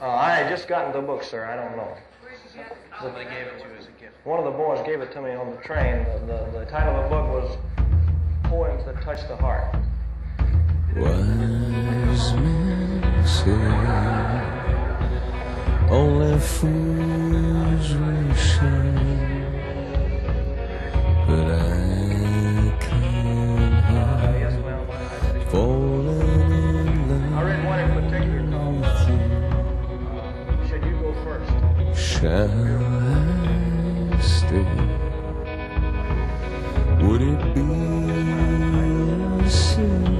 I had just gotten the book, sir. I don't know. Somebody gave it to you as a gift. One of the boys gave it to me on the train. The title of the book was Poems That Touch the Heart. Wise men say only fools will shine, but I can't help falling in love. I read one in particular called Should You Go First? Shall I stay? Would it be a sin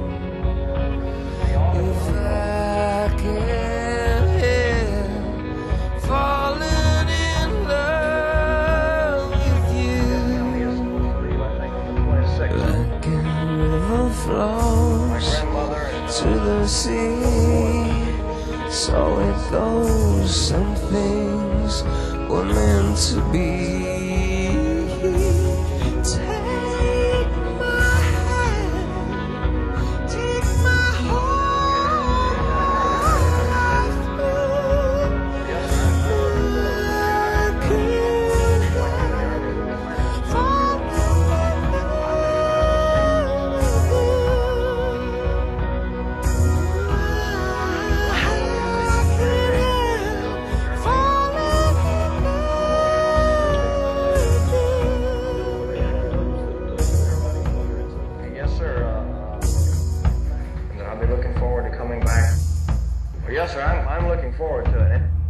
if I can't help falling in love with you? Like a river flows to the sea, so it goes. Some things were meant to be. Take my hand, take my whole life through. I can't help falling in love with you. I can't help falling in love with you. Yes, sir. And I'll be looking forward to coming back. Yes, sir. I'm looking forward to it.